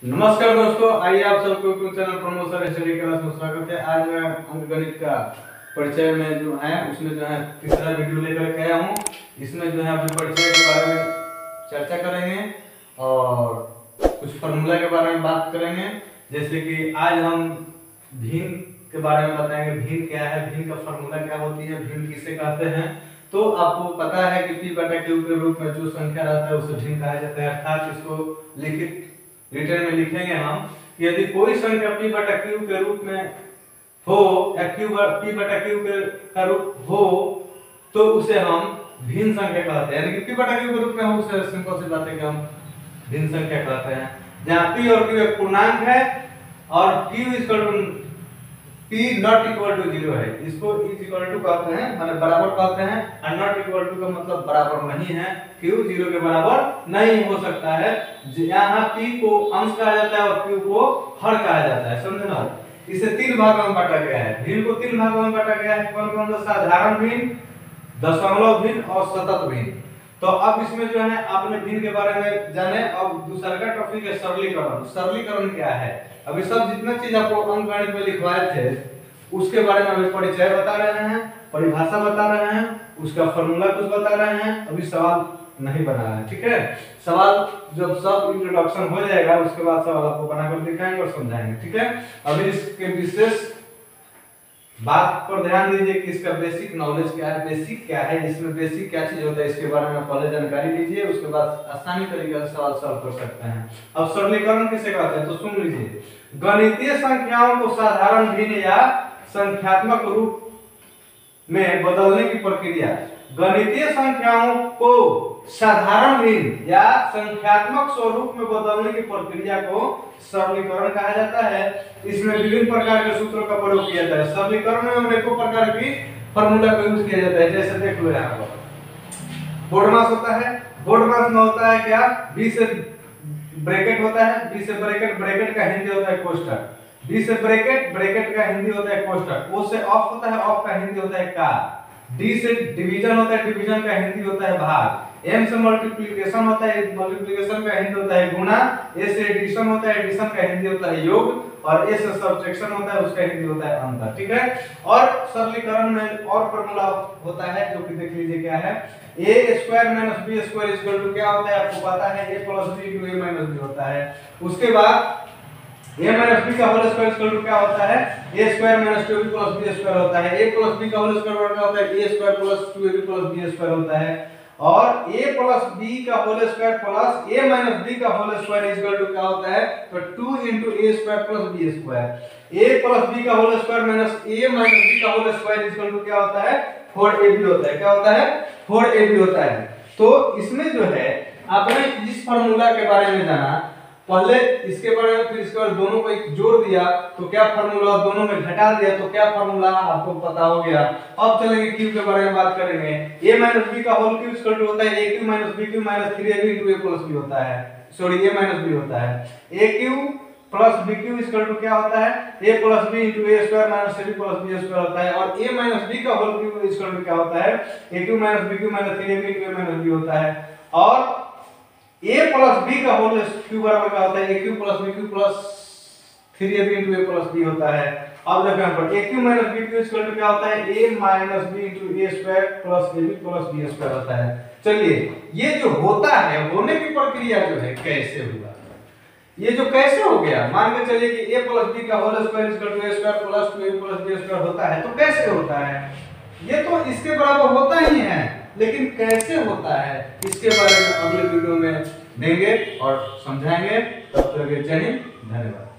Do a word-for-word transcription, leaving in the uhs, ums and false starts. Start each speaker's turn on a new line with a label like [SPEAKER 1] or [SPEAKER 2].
[SPEAKER 1] नमस्कार दोस्तों, आइए आप सबको चैनल प्रमोशन स्टडी क्लास में स्वागत है। आज मैं अंकगणित का परिचय में जो है उसमें जो है तीसरा वीडियो लेकर के आया हूँ। इसमें जो है अपने परिचय के बारे में चर्चा करेंगे और कुछ फार्मूला के बारे में बात करेंगे। जैसे कि आज हम भिन्न के बारे में बताएंगे। भिन्न क्या है, भिन्न का फार्मूला क्या होती है, भिन्न किसे कहते हैं। तो आपको पता है कि पी बटा क्यू के रूप में जो संख्या रहता है उसे भिन्न कहा जाता है। अर्थात इसको लिखित रिटर्न में लिखेंगे हम कि यदि कोई संख्या p बटा q के रूप में हो या q p बटा q के का रूप हो तो उसे हम भिन्न संख्या कहते हैं। यानी कि p बटा q के रूप में हो उसे सिंपल सी बात है कि हम भिन्न संख्या कहते हैं। जहां p और q एक पूर्णांक है और q equal to p not equal to zero है, इसको इज इक्वल टू कहते हैं, माने बराबर कहते हैं। और नॉट इक्वल टू का मतलब बराबर नहीं है, q जीरो के बराबर नहीं हो सकता है। यहाँ p को अंश कहा जाता है और q को हर कहा जाता है, समझे ना। इसे तीन भागों में बांटा गया है। भिन्न को तीन भागों में बांटा गया है। कौन कौन सा? साधारण भिन्न, दशमलव भिन्न और सतत भिन्न। तो अब इसमें जो है आपने भिन्न के बारे में जाने। अब दूसरा का टॉपिक है सरलीकरण। सरलीकरण क्या है? अभी सब जितना चीज आपको अंकगणित में लिखवाए थे उसके बारे में अभी परिचय बता रहे हैं, परिभाषा बता रहे हैं, उसका फार्मूला कुछ बता रहे हैं। अभी सवाल नहीं बना है, ठीक है। सवाल जब सब इंट्रोडक्शन हो जाएगा उसके बाद सवाल आपको बनाकर दिखाएंगे और समझाएंगे, ठीक है। अभी इसके विशेष बात पर ध्यान दीजिए कि इसका बेसिक नॉलेज क्या है, बेसिक क्या है, इसमें बेसिक क्या चीज होता है, इसके बारे में पहले जानकारी लीजिए। उसके बाद आसानी तरीके से सवाल सॉल्व कर सकते हैं। अब सरलीकरण किसे कहते हैं तो सुन लीजिए। गणितीय संख्याओं को साधारण भिन्न या संख्यात्मक रूप में बदलने की प्रक्रिया। गणितीय संख्याओं को साधारण भिन्न या संख्यात्मक स्वरूप में बदलने की प्रक्रिया को सरलीकरण कहा जाता है। इसमें विभिन्न प्रकार के सूत्रों का प्रयोग किया जाता है। सरलीकरण में अनेकों प्रकार की फार्मूला का यूज किया जाता है। जैसे देख लो यहाँ पर बोडमास होता है। बोडमास में होता है क्या? बी से ब्रैकेट होता है, बी से ब्रैकेट, ब्रैकेट का हिंदी होता है कोष्ठक। बी से ब्रैकेट, ब्रैकेट का हिंदी होता है कोष्ठक। ओ से ऑफ होता है, ऑफ का हिंदी होता है का। डी से डिवीजन होता है, डिवीजन का हिंदी होता है भाग। एम से मल्टीप्लिकेशन होता है, मल्टीप्लिकेशन का हिंदी होता है गुणा। ए से एडिशन होता है, एडिशन का हिंदी होता है योग। और ए से सब्ट्रैक्शन होता है, उसका हिंदी होता है अंतर, ठीक है। और सरलीकरण में और फार्मूला होता है जो कि देख लीजिए क्या है। A square minus B square equal to क्या होता है आपको पता है, A plus B into A minus B होता है। उसके बाद a माइनस b का होल स्क्वायर इक्वल टू क्या होता है? a square minus two b plus b square होता है। a प्लस b का होल स्क्वायर क्या होता है? a square plus two a b plus b square होता है। और a प्लस b का whole square plus a minus b का होल स्क्वायर इक्वल टू क्या होता है? तो two into a square plus b square. a plus b का whole square minus a minus b का होल स्क्वायर इक्वल टू क्या होता है? फोर ए बी होता है। क्या होता है? फोर ए बी होता है। तो इसमें जो है आपने इस फार्मूला के बारे में जाना, पहले इसके बारे में, फिर इसके बाद दोनों को एक जोड़ दिया तो क्या फार्मूला, दोनों में घटा दिया तो क्या फार्मूला आपको पता हो गया। अब चलेंगे क्यू के बारे में बात करेंगे। a माइनस b का होल क्यूब इक्वल टू होता है a cube minus b cube minus three a b into a plus b होता है। सॉरी a माइनस b होता है। a cube plus b cube equal to क्या होता है? a plus b into a square minus c plus b square होता है। और a माइनस b का होल क्यूब इक्वल टू क्या होता है? a cube minus b cube minus three a b into a minus b होता है। और a प्लस b का होल क्यूब बराबर क्या होता है? a cube plus b cube plus three a b into a plus b होता है। अब देखो यहाँ पर a cube minus b cube equal to क्या होता है? a minus b into a square plus ab plus b square होता है। चलिए, ये जो होता है होने की प्रक्रिया जो है कैसे हुआ, ये जो कैसे हो गया, मान के चलिए कि a प्लस b का whole square equal to a square plus two a plus b square होता है। तो कैसे होता है? ये तो इसके बराबर होता ही है, लेकिन कैसे होता है इसके बारे में अगले वीडियो में देंगे और समझाएंगे। तब तक के लिए जय हिंद, धन्यवाद।